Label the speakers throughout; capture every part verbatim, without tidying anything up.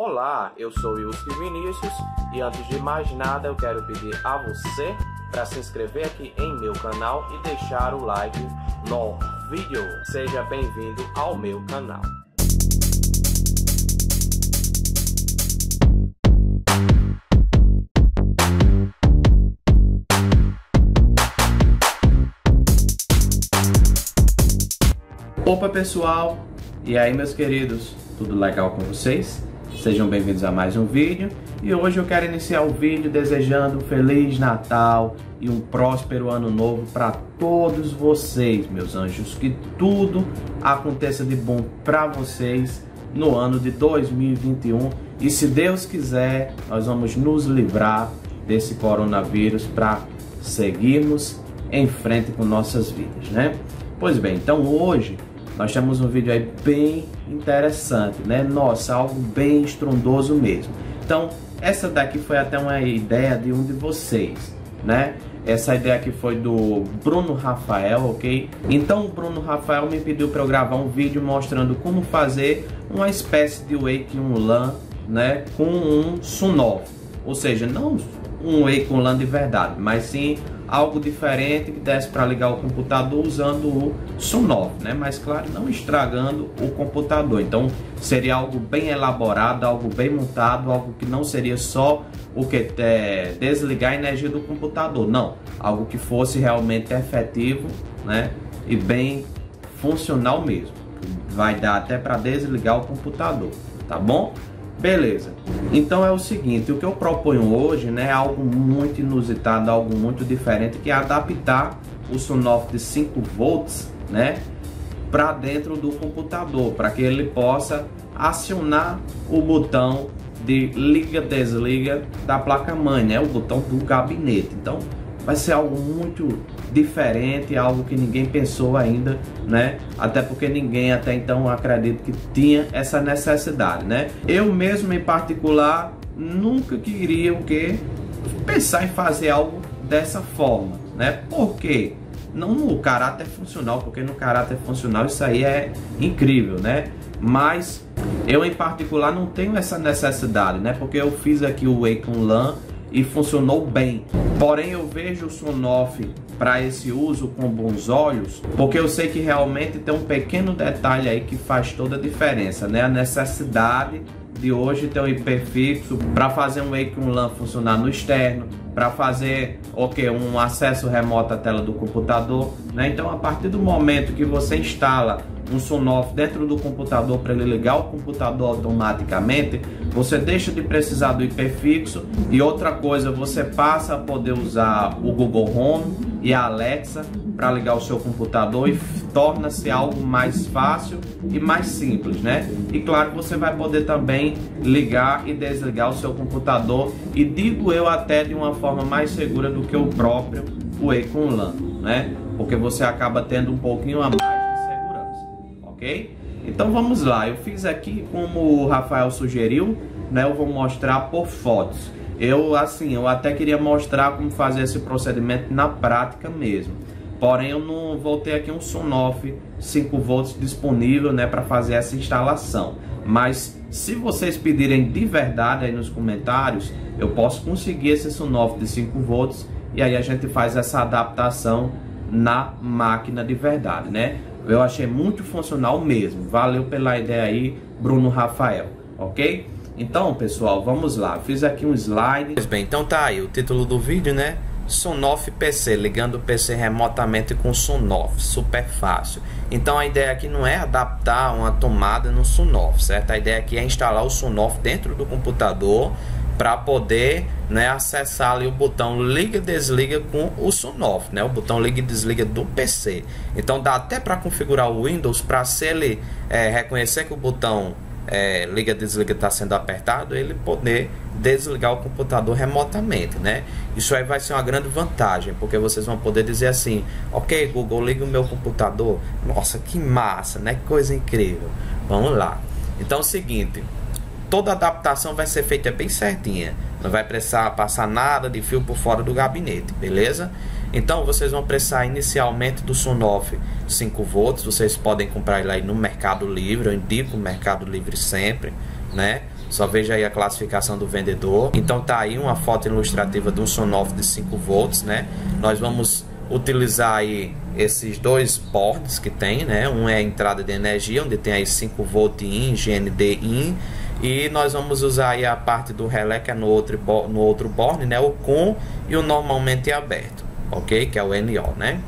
Speaker 1: Olá, eu sou Wilson Vinícius e antes de mais nada eu quero pedir a você para se inscrever aqui em meu canal e deixar o like no vídeo. Seja bem-vindo ao meu canal. Opa pessoal, e aí meus queridos, tudo legal com vocês? Sejam bem-vindos a mais um vídeo e hoje eu quero iniciar o vídeo desejando um Feliz Natal e um próspero Ano Novo para todos vocês, meus anjos, que tudo aconteça de bom para vocês no ano de dois mil e vinte e um e se Deus quiser nós vamos nos livrar desse coronavírus para seguirmos em frente com nossas vidas, né? Pois bem, então hoje nós temos um vídeo aí bem interessante, né? Nossa, algo bem estrondoso mesmo. Então, essa daqui foi até uma ideia de um de vocês, né? Essa ideia aqui foi do Bruno Rafael, ok? Então, o Bruno Rafael me pediu para eu gravar um vídeo mostrando como fazer uma espécie de Wake on LAN, né? Com um Sonoff. Ou seja, não um Wake on LAN de verdade, mas sim algo diferente que desse para ligar o computador usando o Sonoff, né? Mas claro, não estragando o computador. Então seria algo bem elaborado, algo bem montado, algo que não seria só o que é, desligar a energia do computador, não, algo que fosse realmente efetivo, né? E bem funcional mesmo. Vai dar até para desligar o computador, tá bom? Beleza, então é o seguinte, o que eu proponho hoje, né, é algo muito inusitado, algo muito diferente, que é adaptar o Sonoff de cinco volts, né, para dentro do computador, para que ele possa acionar o botão de liga-desliga da placa-mãe, né, o botão do gabinete. Então vai ser algo muito diferente, algo que ninguém pensou ainda, né? Até porque ninguém até então acredito que tinha essa necessidade, né? Eu mesmo em particular nunca queria o que pensar em fazer algo dessa forma, né? Por quê? Não no caráter funcional, porque no caráter funcional isso aí é incrível, né? Mas eu em particular não tenho essa necessidade, né? Porque eu fiz aqui o Wake on LAN e funcionou bem. Porém eu vejo o Sonoff para esse uso com bons olhos, porque eu sei que realmente tem um pequeno detalhe aí que faz toda a diferença, né? A necessidade de hoje ter um I P fixo para fazer um Wake on LAN funcionar no externo, para fazer okay, um acesso remoto à tela do computador, né? Então a partir do momento que você instala um Sonoff dentro do computador para ele ligar o computador automaticamente, você deixa de precisar do I P fixo e outra coisa, você passa a poder usar o Google Home e a Alexa para ligar o seu computador e torna-se algo mais fácil e mais simples, né? E claro, você vai poder também ligar e desligar o seu computador e digo eu até de uma forma mais segura do que o próprio Wake on LAN, né? Porque você acaba tendo um pouquinho a mais ok? Então vamos lá, eu fiz aqui como o Rafael sugeriu, né? Eu vou mostrar por fotos. Eu assim, eu até queria mostrar como fazer esse procedimento na prática mesmo. Porém eu não vou ter aqui um Sonoff cinco volts disponível, né, para fazer essa instalação. Mas se vocês pedirem de verdade aí nos comentários, eu posso conseguir esse Sonoff de cinco volts e aí a gente faz essa adaptação na máquina de verdade, né? Eu achei muito funcional mesmo. Valeu pela ideia aí, Bruno Rafael, ok? Então, pessoal, vamos lá. Fiz aqui um slide. Pois bem, então tá aí o título do vídeo, né? Sonoff P C, ligando o P C remotamente com Sonoff, super fácil. Então a ideia aqui não é adaptar uma tomada no Sonoff, certo? A ideia aqui é instalar o Sonoff dentro do computador para poder, né, acessar ali o botão liga e desliga com o Sonoff, né, o botão liga e desliga do P C. Então dá até para configurar o Windows para, se ele é, reconhecer que o botão é, liga e desliga está sendo apertado, ele poder desligar o computador remotamente, né? Isso aí vai ser uma grande vantagem, porque vocês vão poder dizer assim: ok Google, liga o meu computador. Nossa, que massa, né? Que coisa incrível. Vamos lá. Então é o seguinte, toda adaptação vai ser feita bem certinha, não vai precisar passar nada de fio por fora do gabinete, beleza? Então vocês vão precisar inicialmente do Sonoff cinco volts, vocês podem comprar ele aí no Mercado Livre, eu indico o Mercado Livre sempre, né? Só veja aí a classificação do vendedor. Então tá aí uma foto ilustrativa de um Sonoff de cinco volts, né? Nós vamos utilizar aí esses dois bornes que tem, né? Um é a entrada de energia, onde tem aí cinco volts in, G N D in. E nós vamos usar aí a parte do relé, que é no outro, no outro borne, né? O com e o normalmente aberto, ok? Que é o N O, né?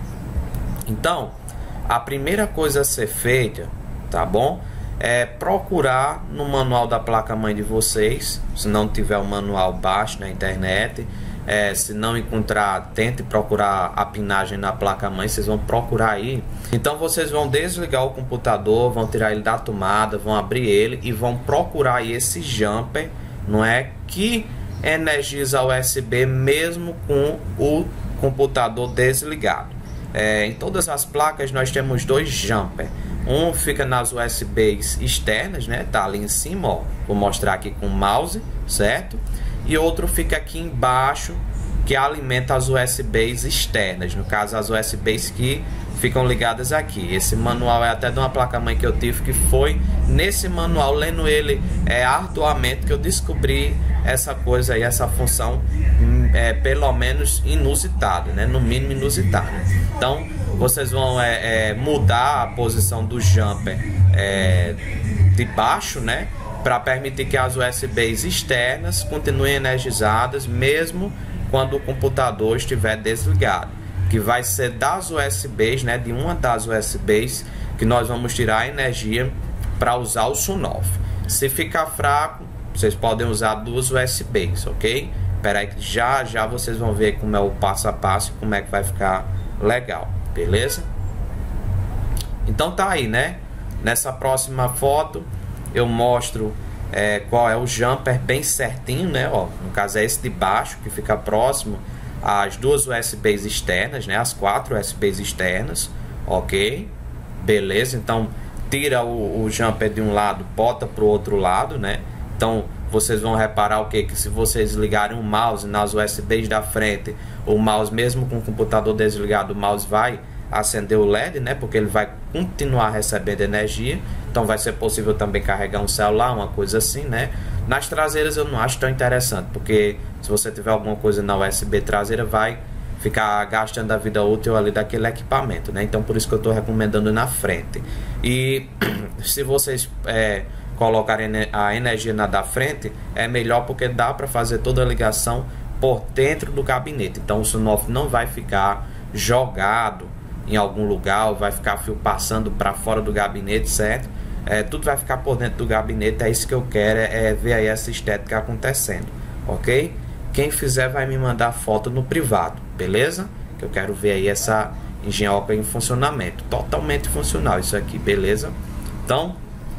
Speaker 1: Então, a primeira coisa a ser feita, tá bom? É procurar no manual da placa-mãe de vocês. Se não tiver o manual, baixe na internet. É, se não encontrar, tente procurar a pinagem na placa-mãe. Vocês vão procurar aí. Então vocês vão desligar o computador, vão tirar ele da tomada, vão abrir ele e vão procurar aí esse jumper, não é, que energiza U S B mesmo com o computador desligado. É, em todas as placas nós temos dois jumper. Um fica nas U S Bs externas, né? Tá ali em cima, ó. Vou mostrar aqui com o mouse, certo? E outro fica aqui embaixo, que alimenta as U S Bs externas, no caso as U S Bs que ficam ligadas aqui. Esse manual é até de uma placa-mãe que eu tive, que foi nesse manual, lendo ele é, arduamente, que eu descobri essa coisa aí, essa função é, pelo menos inusitada, né? No mínimo inusitada. Então vocês vão é, é, mudar a posição do jumper é, de baixo, né? Para permitir que as U S Bs externas continuem energizadas mesmo quando o computador estiver desligado, que vai ser das U S Bs, né, de uma das U S Bs que nós vamos tirar a energia para usar o Sonoff. Se ficar fraco, vocês podem usar duas U S Bs, ok? Espera aí que já já vocês vão ver como é o passo a passo e como é que vai ficar legal, beleza? Então tá aí, né? Nessa próxima foto eu mostro é, qual é o jumper bem certinho, né? Ó, no caso é esse de baixo, que fica próximo às duas U S Bs externas, né? As quatro U S Bs externas, ok? Beleza, então tira o, o jumper de um lado, bota para o outro lado, né? Então vocês vão reparar o que? Que se vocês ligarem o mouse nas U S Bs da frente, o mouse mesmo com o computador desligado, o mouse vai acender o L E D, né? Porque ele vai continuar recebendo energia. Então vai ser possível também carregar um celular, uma coisa assim, né? Nas traseiras eu não acho tão interessante, porque se você tiver alguma coisa na U S B traseira, vai ficar gastando a vida útil ali daquele equipamento, né? Então por isso que eu estou recomendando na frente. E se vocês é, colocarem a energia na da frente, é melhor, porque dá para fazer toda a ligação por dentro do gabinete. Então o Sonoff não vai ficar jogado em algum lugar, vai ficar fio passando para fora do gabinete, certo? É, tudo vai ficar por dentro do gabinete. É isso que eu quero, é, é ver aí essa estética acontecendo, ok? Quem fizer vai me mandar foto no privado, beleza? Que eu quero ver aí essa engenhoca em funcionamento, totalmente funcional isso aqui, beleza? Então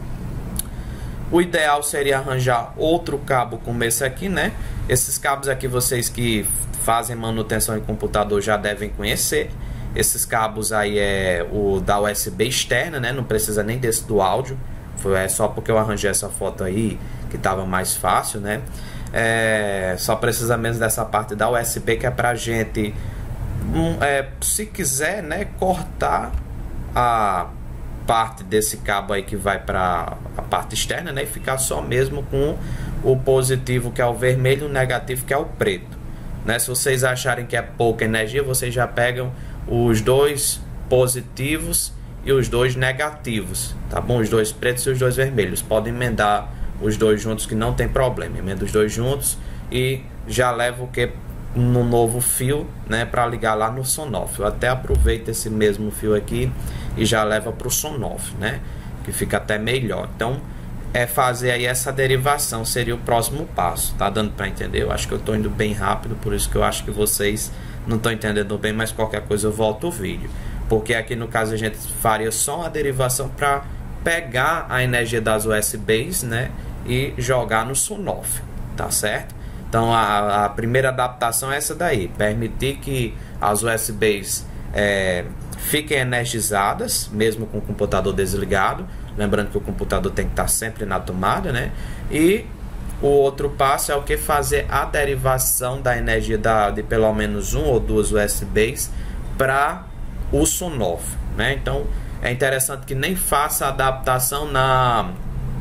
Speaker 1: o ideal seria arranjar outro cabo como esse aqui, né? Esses cabos aqui vocês que fazem manutenção em computador já devem conhecer. Esses cabos aí é o da U S B externa, né? Não precisa nem desse do áudio. Foi é só porque eu arranjei essa foto aí que tava mais fácil, né? É, só precisa mesmo dessa parte da U S B, que é pra gente, um, é, se quiser, né, cortar a parte desse cabo aí que vai para a parte externa, né? E ficar só mesmo com o positivo, que é o vermelho, e o negativo, que é o preto, né? Se vocês acharem que é pouca energia, vocês já pegam os dois positivos e os dois negativos, tá bom? Os dois pretos e os dois vermelhos. Podem emendar os dois juntos, que não tem problema. Emenda os dois juntos e já leva o que no novo fio, né, para ligar lá no Sonoff. Eu até aproveito esse mesmo fio aqui e já leva para o Sonoff, né, que fica até melhor. Então é fazer aí essa derivação, seria o próximo passo. Tá dando para entender? Eu acho que eu tô indo bem rápido, por isso que eu acho que vocês não estão entendendo bem, mas qualquer coisa eu volto o vídeo, porque aqui no caso a gente faria só uma derivação para pegar a energia das U S Bs, né, e jogar no Sonoff, tá certo? Então a, a primeira adaptação é essa daí, permitir que as U S Bs é, fiquem energizadas mesmo com o computador desligado, lembrando que o computador tem que estar sempre na tomada, né? E o outro passo é o que? Fazer a derivação da energia da, de pelo menos um ou duas U S Bs para o Sonoff, né? Então é interessante que nem faça a adaptação na,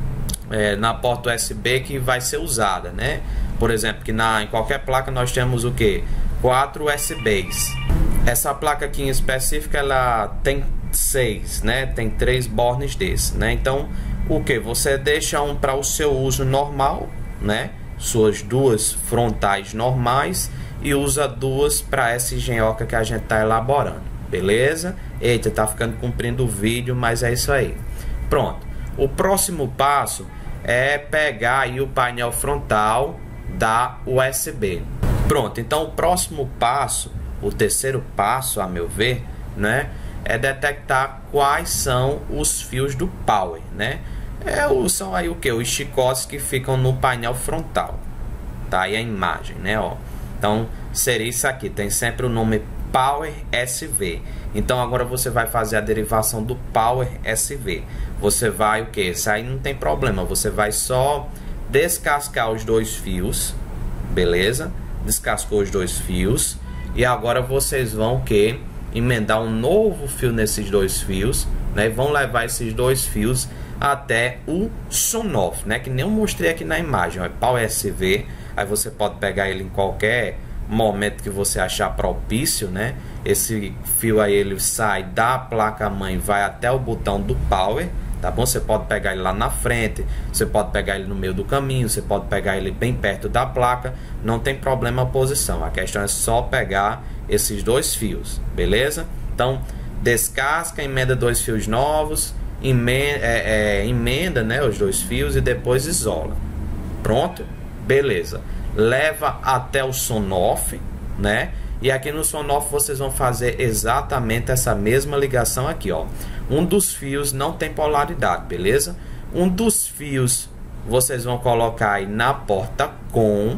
Speaker 1: é, na porta U S B que vai ser usada, né? Por exemplo, que na, em qualquer placa nós temos o que? Quatro U S Bs. Essa placa aqui em específico, ela tem seis, né? Tem três bornes desses, né? Então, o que? Você deixa um para o seu uso normal, né? Suas duas frontais normais, e usa duas para essa engenhoca que a gente está elaborando, beleza? Eita, tá ficando comprindo o vídeo, mas é isso aí. Pronto. O próximo passo é pegar aí o painel frontal da U S B. Pronto, então o próximo passo, o terceiro passo, a meu ver, né, é detectar quais são os fios do power, né? É, são aí o que? Os chicotes que ficam no painel frontal. Tá aí a imagem, né? Ó. Então seria isso aqui, tem sempre o nome Power S V. Então agora você vai fazer a derivação do Power S V. Você vai o que? Isso aí não tem problema, você vai só descascar os dois fios, beleza? Descascou os dois fios, e agora vocês vão o que? Emendar um novo fio nesses dois fios, né? E vão levar esses dois fios até o Sonoff, né? Que nem eu mostrei aqui na imagem, ó, Power S V. Aí você pode pegar ele em qualquer momento que você achar propício, né? Esse fio aí ele sai da placa mãe, vai até o botão do power, tá bom? Você pode pegar ele lá na frente, você pode pegar ele no meio do caminho, você pode pegar ele bem perto da placa, não tem problema a posição. A questão é só pegar esses dois fios, beleza? Então descasca, emenda dois fios novos, emenda, é, é, emenda, né, os dois fios e depois isola. Pronto, beleza. Leva até o Sonoff, né? E aqui no Sonoff vocês vão fazer exatamente essa mesma ligação aqui, ó. Um dos fios não tem polaridade, beleza? Um dos fios vocês vão colocar aí na porta com,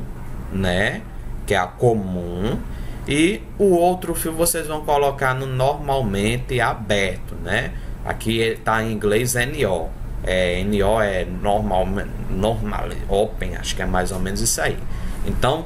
Speaker 1: né? Que é a comum. E o outro fio vocês vão colocar no normalmente aberto, né? Aqui está em inglês N O. É, N O é normal, normal, open, acho que é mais ou menos isso aí. Então,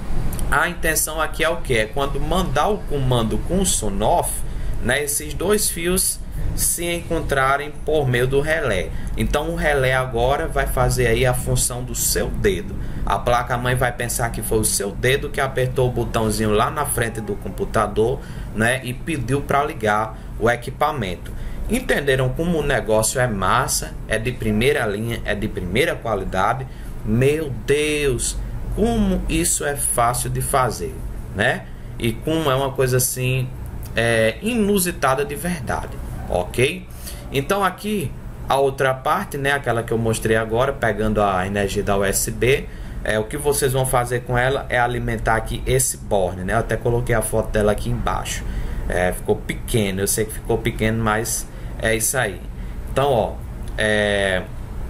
Speaker 1: a intenção aqui é o que? É quando mandar o comando com o Sonoff, né, esses dois fios se encontrarem por meio do relé. Então, o relé agora vai fazer aí a função do seu dedo. A placa-mãe vai pensar que foi o seu dedo que apertou o botãozinho lá na frente do computador, né, e pediu para ligar o equipamento. Entenderam como o negócio é massa, é de primeira linha, é de primeira qualidade? Meu Deus, como isso é fácil de fazer, né? E como é uma coisa assim é, inusitada de verdade, ok? Então aqui a outra parte, né, aquela que eu mostrei agora, pegando a energia da U S B, é, o que vocês vão fazer com ela é alimentar aqui esse borne, né? Eu até coloquei a foto dela aqui embaixo. É, ficou pequeno, eu sei que ficou pequeno, mas é isso aí. Então, ó, é,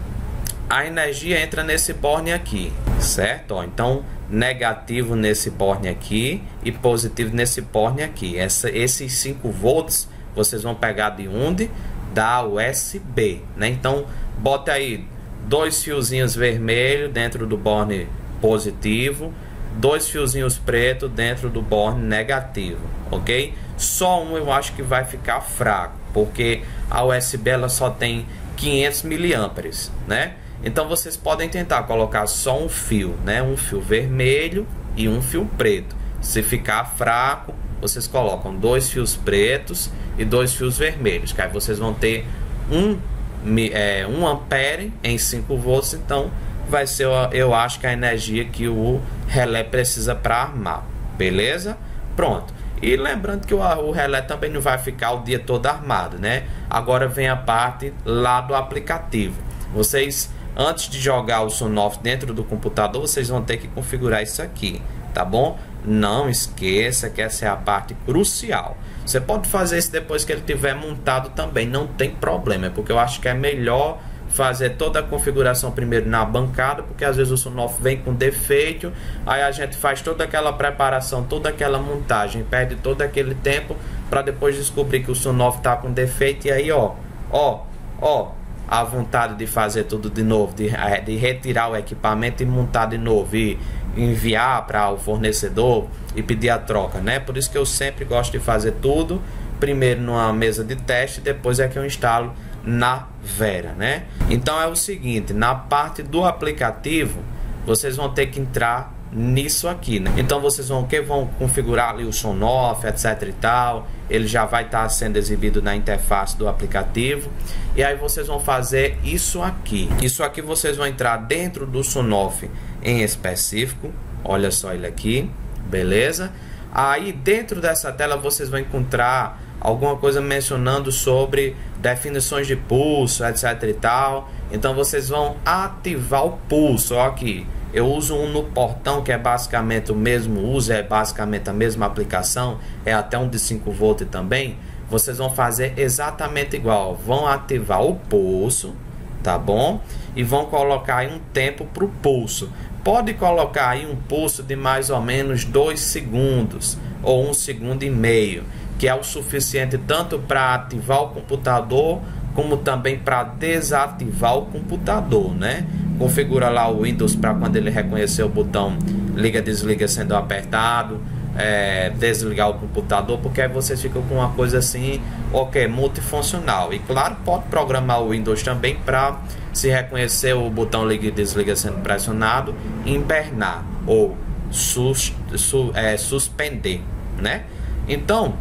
Speaker 1: a energia entra nesse borne aqui, certo? Ó, então, negativo nesse borne aqui e positivo nesse borne aqui. Essa, esses cinco volts vocês vão pegar de onde? Da U S B, né? Então, bota aí dois fiozinhos vermelhos dentro do borne positivo, dois fiozinhos pretos dentro do borne negativo, ok? Só um eu acho que vai ficar fraco, porque a U S B ela só tem quinhentos miliamperes, né? Então vocês podem tentar colocar só um fio, né? Um fio vermelho e um fio preto. Se ficar fraco, vocês colocam dois fios pretos e dois fios vermelhos, que aí vocês vão ter um, é, um ampere em cinco volts. Então vai ser, eu acho, que a energia que o relé precisa para armar, beleza? Pronto. E lembrando que o, o relé também não vai ficar o dia todo armado, né? Agora vem a parte lá do aplicativo. Vocês, antes de jogar o Sonoff dentro do computador, vocês vão ter que configurar isso aqui, tá bom? Não esqueça que essa é a parte crucial. Você pode fazer isso depois que ele tiver montado também, não tem problema, porque eu acho que é melhor fazer toda a configuração primeiro na bancada, porque às vezes o Sonoff vem com defeito, aí a gente faz toda aquela preparação, toda aquela montagem, perde todo aquele tempo para depois descobrir que o Sonoff está com defeito, e aí ó, ó, ó, a vontade de fazer tudo de novo, de, de retirar o equipamento e montar de novo e enviar para o fornecedor e pedir a troca, né? Por isso que eu sempre gosto de fazer tudo primeiro numa mesa de teste, depois é que eu instalo na Vera, né? Então é o seguinte, na parte do aplicativo, vocês vão ter que entrar nisso aqui, né? Então vocês vão que vão configurar ali o som off, etc e tal. Ele já vai estar sendo exibido na interface do aplicativo. E aí vocês vão fazer isso aqui. Isso aqui vocês vão entrar dentro do som off em específico. Olha só ele aqui, beleza? Aí dentro dessa tela vocês vão encontrar alguma coisa mencionando sobre definições de pulso, etc e tal. Então vocês vão ativar o pulso. Ó, aqui eu uso um no portão, que é basicamente o mesmo uso, é basicamente a mesma aplicação, é até um de cinco volts também. Vocês vão fazer exatamente igual, vão ativar o pulso, tá bom? E vão colocar aí um tempo para o pulso. Pode colocar aí um pulso de mais ou menos dois segundos ou um segundo e meio, que é o suficiente tanto para ativar o computador como também para desativar o computador, né? Configura lá o Windows para quando ele reconhecer o botão liga, desliga sendo apertado, é, desligar o computador, porque aí vocês ficam com uma coisa assim, ok, multifuncional. E claro, pode programar o Windows também para, se reconhecer o botão liga e desliga sendo pressionado, hibernar ou sus, su, é, suspender, né? Então,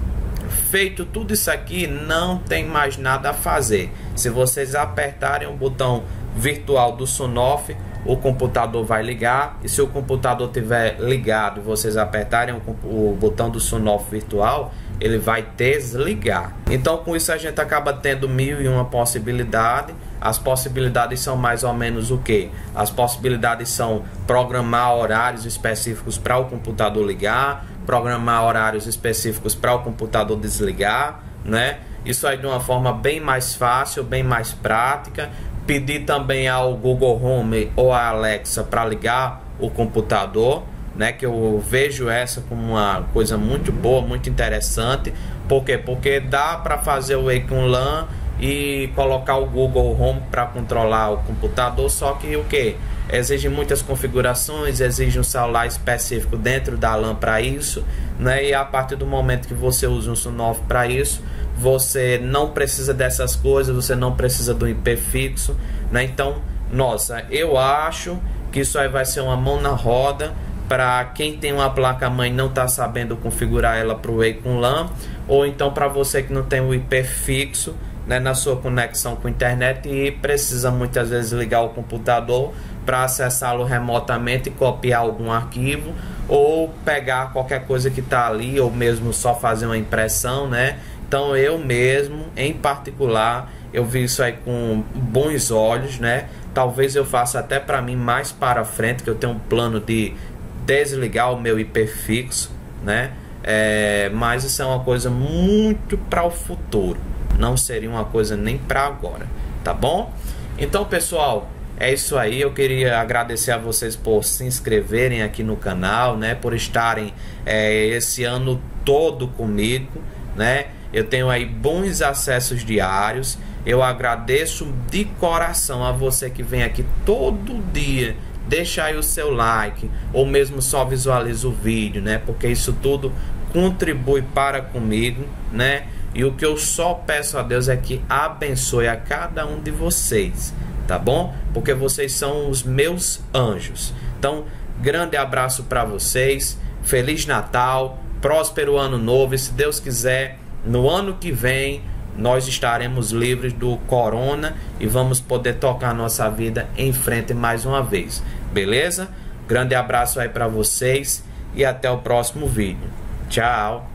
Speaker 1: feito tudo isso aqui, não tem mais nada a fazer. Se vocês apertarem o botão virtual do som off, o computador vai ligar. E se o computador estiver ligado e vocês apertarem o, o botão do som off virtual, ele vai desligar. Então com isso a gente acaba tendo mil e uma possibilidades. As possibilidades são mais ou menos o que? As possibilidades são programar horários específicos para o computador ligar, programar horários específicos para o computador desligar, né? Isso aí de uma forma bem mais fácil, bem mais prática. Pedir também ao Google Home ou a Alexa para ligar o computador, né? Que eu vejo essa como uma coisa muito boa, muito interessante. Por quê? Porque dá para fazer o Wake on LAN e colocar o Google Home para controlar o computador, só que o que? Exige muitas configurações, exige um celular específico dentro da LAN para isso, né? E a partir do momento que você usa um som off para isso, você não precisa dessas coisas, você não precisa do I P fixo, né? Então, nossa, eu acho que isso aí vai ser uma mão na roda para quem tem uma placa-mãe e não está sabendo configurar ela para o Wake on LAN, ou então para você que não tem o I P fixo, né, na sua conexão com a internet e precisa muitas vezes ligar o computador para acessá-lo remotamente e copiar algum arquivo, ou pegar qualquer coisa que está ali, ou mesmo só fazer uma impressão, né? Então eu mesmo, em particular, eu vi isso aí com bons olhos, né? Talvez eu faça até para mim mais para frente, que eu tenho um plano de desligar o meu I P fixo, né? É, mas isso é uma coisa muito para o futuro, não seria uma coisa nem para agora, tá bom? Então pessoal, é isso aí. Eu queria agradecer a vocês por se inscreverem aqui no canal, né? Por estarem é, esse ano todo comigo, né? Eu tenho aí bons acessos diários. Eu agradeço de coração a você que vem aqui todo dia. Deixa aí o seu like, ou mesmo só visualiza o vídeo, né? Porque isso tudo contribui para comigo, né? E o que eu só peço a Deus é que abençoe a cada um de vocês, tá bom? Porque vocês são os meus anjos. Então, grande abraço para vocês. Feliz Natal, próspero ano novo. E se Deus quiser, no ano que vem nós estaremos livres do corona e vamos poder tocar nossa vida em frente mais uma vez, beleza? Grande abraço aí para vocês e até o próximo vídeo. Tchau!